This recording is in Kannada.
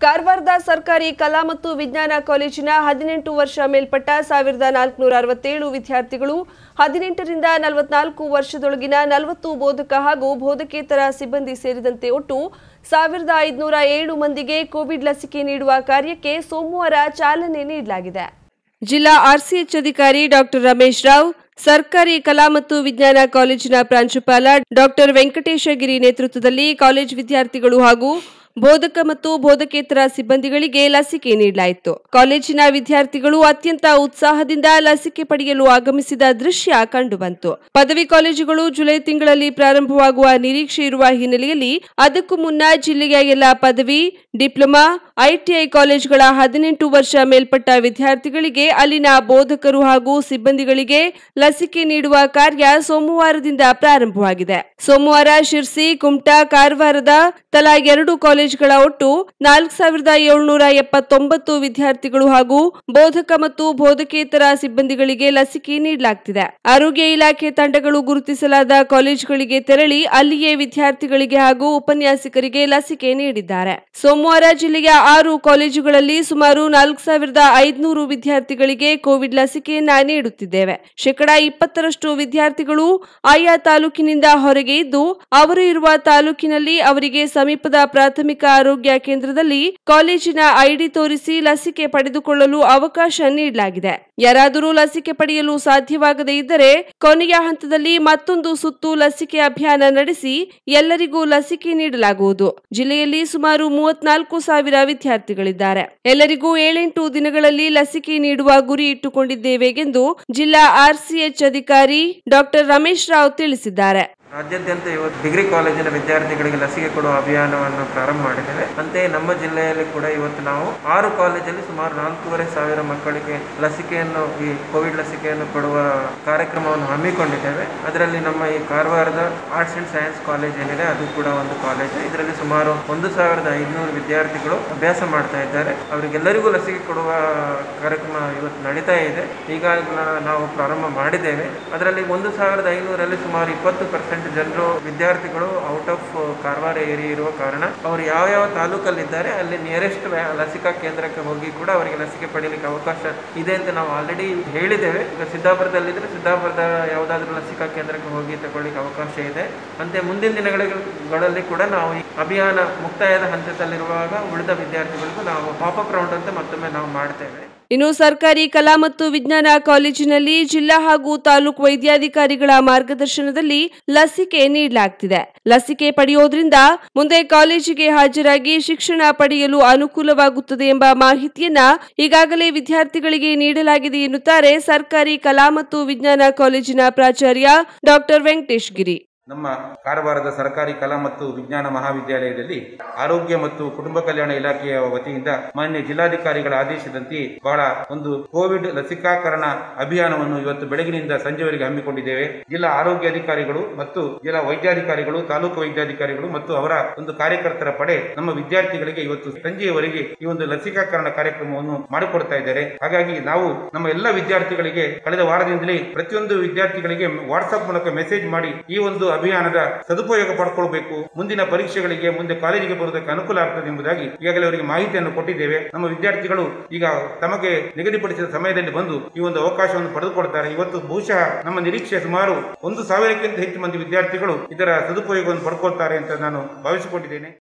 ಕಾರವಾರದ ಸರ್ಕಾರಿ ಕಲಾ ಮತ್ತು ವಿಜ್ಞಾನ ಕಾಲೇಜಿನ 18 ವರ್ಷ ಮೇಲ್ಪಟ್ಟ 1467 ವಿದ್ಯಾರ್ಥಿಗಳು 18 ರಿಂದ 44 ವರ್ಷದೊಳಗಿನ 40 ಬೋಧಕ ಹಾಗೂ ಬೋಧಕೇತರ ಸಿಬ್ಬಂದಿ ಸೇರಿದಂತೆ ಒಟ್ಟು 1507 ಮಂದಿಗೆ ಕೋವಿಡ್ ಲಸಿಕೆ ನೀಡುವ ಕಾರ್ಯಕ್ಕೆ ಸೋಮವಾರ ಚಾಲನೆ ನೀಡಲಾಗಿದೆ. ಜಿಲ್ಲಾ ಆರ್ಸಿಎಚ್ ಅಧಿಕಾರಿ ಡಾಕ್ಟರ್ ರಮೇಶ್ ರಾವ್, ಸರ್ಕಾರಿ ಕಲಾ ಮತ್ತು ವಿಜ್ಞಾನ ಕಾಲೇಜಿನ ಪ್ರಾಂಶುಪಾಲ ಡಾಕ್ಟರ್ ವೆಂಕಟೇಶಗಿರಿ ನೇತೃತ್ವದಲ್ಲಿ ಕಾಲೇಜು ವಿದ್ಯಾರ್ಥಿಗಳು ಹಾಗೂ ಬೋಧಕ ಮತ್ತು ಬೋಧಕೇತರ ಸಿಬ್ಬಂದಿಗಳಿಗೆ ಲಸಿಕೆ ನೀಡಲಾಯಿತು. ಕಾಲೇಜಿನ ವಿದ್ಯಾರ್ಥಿಗಳು ಅತ್ಯಂತ ಉತ್ಸಾಹದಿಂದ ಲಸಿಕೆ ಪಡೆಯಲು ಆಗಮಿಸಿದ ದೃಶ್ಯ ಕಂಡುಬಂತು. ಪದವಿ ಕಾಲೇಜುಗಳು ಜುಲೈ ತಿಂಗಳಲ್ಲಿ ಪ್ರಾರಂಭವಾಗುವ ನಿರೀಕ್ಷೆ ಇರುವ ಹಿನ್ನೆಲೆಯಲ್ಲಿ ಅದಕ್ಕೂ ಮುನ್ನ ಜಿಲ್ಲೆಯ ಎಲ್ಲ ಪದವಿ, ಡಿಪ್ಲೊಮಾ, ಐಟಿಐ ಕಾಲೇಜುಗಳ 18 ವರ್ಷ ಮೇಲ್ಪಟ್ಟ ವಿದ್ಯಾರ್ಥಿಗಳಿಗೆ ಅಲ್ಲಿನ ಬೋಧಕರು ಹಾಗೂ ಸಿಬ್ಬಂದಿಗಳಿಗೆ ಲಸಿಕೆ ನೀಡುವ ಕಾರ್ಯ ಸೋಮವಾರದಿಂದ ಪ್ರಾರಂಭವಾಗಿದೆ. ಸೋಮವಾರ ಶಿರ್ಸಿ, ಕುಮಟಾ, ಕಾರವಾರದ ತಲಾ 2 ಕಾಲೇಜುಗಳ ಒಟ್ಟು 4779 ವಿದ್ಯಾರ್ಥಿಗಳು ಹಾಗೂ ಬೋಧಕ ಮತ್ತು ಬೋಧಕೇತರ ಸಿಬ್ಬಂದಿಗಳಿಗೆ ಲಸಿಕೆ ನೀಡಲಾಗುತ್ತಿದೆ. ಆರೋಗ್ಯ ಇಲಾಖೆ ತಂಡಗಳು ಗುರುತಿಸಲಾದ ಕಾಲೇಜುಗಳಿಗೆ ತೆರಳಿ ಅಲ್ಲಿಯೇ ವಿದ್ಯಾರ್ಥಿಗಳಿಗೆ ಹಾಗೂ ಉಪನ್ಯಾಸಕರಿಗೆ ಲಸಿಕೆ ನೀಡಿದ್ದಾರೆ. ಸೋಮವಾರ ಜಿಲ್ಲೆಯ 6 ಕಾಲೇಜುಗಳಲ್ಲಿ ಸುಮಾರು 4500 ವಿದ್ಯಾರ್ಥಿಗಳಿಗೆ ಕೋವಿಡ್ ಲಸಿಕೆಯನ್ನ ನೀಡುತ್ತಿದ್ದೇವೆ. 20% ವಿದ್ಯಾರ್ಥಿಗಳು ಆಯಾ ತಾಲೂಕಿನಿಂದ ಹೊರಗೆ ಇದ್ದು ಅವರು ಇರುವ ತಾಲೂಕಿನಲ್ಲಿ ಅವರಿಗೆ ಸಮೀಪದ ಪ್ರಾಥಮಿಕ ಆರೋಗ್ಯ ಕೇಂದ್ರದಲ್ಲಿ ಕಾಲೇಜಿನ ಐಡಿ ತೋರಿಸಿ ಲಸಿಕೆ ಪಡೆದುಕೊಳ್ಳಲು ಅವಕಾಶ ನೀಡಲಾಗಿದೆ. ಯಾರಾದರೂ ಲಸಿಕೆ ಪಡೆಯಲು ಸಾಧ್ಯವಾಗದೇ ಇದ್ದರೆ ಕೊನೆಯ ಹಂತದಲ್ಲಿ ಮತ್ತೊಂದು ಸುತ್ತು ಲಸಿಕೆ ಅಭಿಯಾನ ನಡೆಸಿ ಎಲ್ಲರಿಗೂ ಲಸಿಕೆ ನೀಡಲಾಗುವುದು. ಜಿಲ್ಲೆಯಲ್ಲಿ ಸುಮಾರು 34,000 ವಿದ್ಯಾರ್ಥಿಗಳಿದ್ದಾರೆ. ಎಲ್ಲರಿಗೂ 7-8 ದಿನಗಳಲ್ಲಿ ಲಸಿಕೆ ನೀಡುವ ಗುರಿ ಇಟ್ಟುಕೊಂಡಿದ್ದೇವೆ ಎಂದು ಜಿಲ್ಲಾ ಆರ್ಸಿಎಚ್ ಅಧಿಕಾರಿ ಡಾಕ್ಟರ್ ರಮೇಶ್ ರಾವ್ ತಿಳಿಸಿದ್ದಾರೆ. ರಾಜ್ಯಾದ್ಯಂತ ಇವತ್ತು ಡಿಗ್ರಿ ಕಾಲೇಜಿನ ವಿದ್ಯಾರ್ಥಿಗಳಿಗೆ ಲಸಿಕೆ ಕೊಡುವ ಅಭಿಯಾನವನ್ನು ಪ್ರಾರಂಭ ಮಾಡಿದ್ದೇವೆ. ಅಂತೆಯೇ ನಮ್ಮ ಜಿಲ್ಲೆಯಲ್ಲಿ ಕೂಡ ಇವತ್ತು ನಾವು 6 ಕಾಲೇಜಲ್ಲಿ ಸುಮಾರು 4,500 ಮಕ್ಕಳಿಗೆ ಲಸಿಕೆಯನ್ನು ಈ ಕೋವಿಡ್ ಲಸಿಕೆಯನ್ನು ಕೊಡುವ ಕಾರ್ಯಕ್ರಮವನ್ನು ಹಮ್ಮಿಕೊಂಡಿದ್ದೇವೆ. ಅದರಲ್ಲಿ ನಮ್ಮ ಈ ಕಾರವಾರದ ಆರ್ಟ್ಸ್ ಅಂಡ್ ಸೈನ್ಸ್ ಕಾಲೇಜ್ ಏನಿದೆ ಅದು ಕೂಡ ಒಂದು ಕಾಲೇಜ್. ಇದರಲ್ಲಿ ಸುಮಾರು 1,500 ವಿದ್ಯಾರ್ಥಿಗಳು ಅಭ್ಯಾಸ ಮಾಡ್ತಾ ಇದ್ದಾರೆ. ಅವರಿಗೆಲ್ಲರಿಗೂ ಲಸಿಕೆ ಕೊಡುವ ಕಾರ್ಯಕ್ರಮ ಇವತ್ತು ನಡೀತಾ ಇದೆ. ಈಗಾಗಲೇ ನಾವು ಪ್ರಾರಂಭ ಮಾಡಿದ್ದೇವೆ. ಅದರಲ್ಲಿ 1,500ರಲ್ಲಿ ಸುಮಾರು 20% ಜನರು ವಿದ್ಯಾರ್ಥಿಗಳು ಔಟ್ ಆಫ್ ಕಾರವಾರ ಏರಿಯಾ ಇರುವ ಕಾರಣ ಅವರು ಯಾವ ತಾಲೂಕಲ್ಲಿದ್ದಾರೆ ಅಲ್ಲಿ ನಿಯರೆಸ್ಟ್ ಲಸಿಕಾ ಕೇಂದ್ರಕ್ಕೆ ಹೋಗಿ ಕೂಡ ಅವರಿಗೆ ಲಸಿಕೆ ಪಡೆಯಲಿಕ್ಕೆ ಅವಕಾಶ ಇದೆ ಅಂತ ನಾವು ಆಲ್ರೆಡಿ ಹೇಳಿದ್ದೇವೆ. ಈಗ ಸಿದ್ದಾಪುರದಲ್ಲಿದ್ದರೆ ಸಿದ್ದಾಪುರದ ಯಾವುದಾದ್ರೂ ಲಸಿಕಾ ಕೇಂದ್ರಕ್ಕೆ ಹೋಗಿ ತಗೊಳ್ಳಿಕ್ಕೆ ಅವಕಾಶ ಇದೆ. ಅಂತೆ ಮುಂದಿನ ದಿನಗಳಲ್ಲಿ ಕೂಡ ನಾವು ಈ ಅಭಿಯಾನ ಮುಕ್ತಾಯದ ಹಂತದಲ್ಲಿರುವಾಗ ಉಳಿದ ವಿದ್ಯಾರ್ಥಿಗಳಿಗೂ ನಾವು ಪಾಪಪ್ ರೌಂಡ್ ಅಂತ ಮತ್ತೊಮ್ಮೆ ನಾವು ಮಾಡ್ತೇವೆ. ಇನ್ನು ಸರ್ಕಾರಿ ಕಲಾ ಮತ್ತು ವಿಜ್ಞಾನ ಕಾಲೇಜಿನಲ್ಲಿ ಜಿಲ್ಲಾ ಹಾಗೂ ತಾಲೂಕು ವೈದ್ಯಾಧಿಕಾರಿಗಳ ಮಾರ್ಗದರ್ಶನದಲ್ಲಿ ಲಸಿಕೆ ನೀಡಲಾಗುತ್ತಿದೆ. ಲಸಿಕೆ ಪಡೆಯೋದ್ರಿಂದ ಮುಂದೆ ಕಾಲೇಜಿಗೆ ಹಾಜರಾಗಿ ಶಿಕ್ಷಣ ಪಡೆಯಲು ಅನುಕೂಲವಾಗುತ್ತದೆ ಎಂಬ ಮಾಹಿತಿಯನ್ನ ಈಗಾಗಲೇ ವಿದ್ಯಾರ್ಥಿಗಳಿಗೆ ನೀಡಲಾಗಿದೆ ಎನ್ನುತ್ತಾರೆ ಸರ್ಕಾರಿ ಕಲಾ ಮತ್ತು ವಿಜ್ಞಾನ ಕಾಲೇಜಿನ ಪ್ರಾಚಾರ್ಯ ಡಾಕ್ಟರ್ ವೆಂಕಟೇಶಗಿರಿ. ನಮ್ಮ ಕಾರವಾರದ ಸರ್ಕಾರಿ ಕಲಾ ಮತ್ತು ವಿಜ್ಞಾನ ಮಹಾವಿದ್ಯಾಲಯದಲ್ಲಿ ಆರೋಗ್ಯ ಮತ್ತು ಕುಟುಂಬ ಕಲ್ಯಾಣ ಇಲಾಖೆಯ ವತಿಯಿಂದ ಮಾನ್ಯ ಜಿಲ್ಲಾಧಿಕಾರಿಗಳ ಆದೇಶದಂತೆ ಬಹಳ ಒಂದು ಕೋವಿಡ್ ಲಸಿಕಾಕರಣ ಅಭಿಯಾನವನ್ನು ಇವತ್ತು ಬೆಳಗಿನಿಂದ ಸಂಜೆವರೆಗೆ ಹಮ್ಮಿಕೊಂಡಿದ್ದೇವೆ. ಜಿಲ್ಲಾ ಆರೋಗ್ಯ ಅಧಿಕಾರಿಗಳು ಮತ್ತು ಜಿಲ್ಲಾ ವೈದ್ಯಾಧಿಕಾರಿಗಳು, ತಾಲೂಕು ವೈದ್ಯಾಧಿಕಾರಿಗಳು ಮತ್ತು ಅವರ ಒಂದು ಕಾರ್ಯಕರ್ತರ ಪಡೆ ನಮ್ಮ ವಿದ್ಯಾರ್ಥಿಗಳಿಗೆ ಇವತ್ತು ಸಂಜೆಯವರೆಗೆ ಈ ಒಂದು ಲಸಿಕಾಕರಣ ಕಾರ್ಯಕ್ರಮವನ್ನು ಮಾಡಿಕೊಡ್ತಾ ಇದ್ದಾರೆ. ಹಾಗಾಗಿ ನಾವು ನಮ್ಮ ಎಲ್ಲ ವಿದ್ಯಾರ್ಥಿಗಳಿಗೆ ಕಳೆದ ವಾರದಿಂದಲೇ ಪ್ರತಿಯೊಂದು ವಿದ್ಯಾರ್ಥಿಗಳಿಗೆ ವಾಟ್ಸ್ಆಪ್ ಮೂಲಕ ಮೆಸೇಜ್ ಮಾಡಿ ಈ ಒಂದು ಅಭಿಯಾನದ ಸದುಪಯೋಗ ಪಡ್ಕೊಳ್ಬೇಕು, ಮುಂದಿನ ಪರೀಕ್ಷೆಗಳಿಗೆ ಮುಂದೆ ಕಾಲೇಜಿಗೆ ಬರುವುದಕ್ಕೆ ಅನುಕೂಲ ಆಗ್ತದೆ ಎಂಬುದಾಗಿ ಈಗಾಗಲೇ ಅವರಿಗೆ ಮಾಹಿತಿಯನ್ನು ಕೊಟ್ಟಿದ್ದೇವೆ. ನಮ್ಮ ವಿದ್ಯಾರ್ಥಿಗಳು ಈಗ ತಮಗೆ ನಿಗದಿಪಡಿಸಿದ ಸಮಯದಲ್ಲಿ ಬಂದು ಈ ಒಂದು ಅವಕಾಶವನ್ನು ಪಡೆದುಕೊಳ್ತಾರೆ. ಇವತ್ತು ಬಹುಶಃ ನಮ್ಮ ನಿರೀಕ್ಷೆ ಸುಮಾರು 1,000ಕ್ಕಿಂತ ಹೆಚ್ಚು ಮಂದಿ ವಿದ್ಯಾರ್ಥಿಗಳು ಇದರ ಸದುಪಯೋಗವನ್ನು ಪಡ್ಕೊಳ್ತಾರೆ ಅಂತ ನಾನು ಭಾವಿಸಿಕೊಂಡಿದ್ದೇನೆ.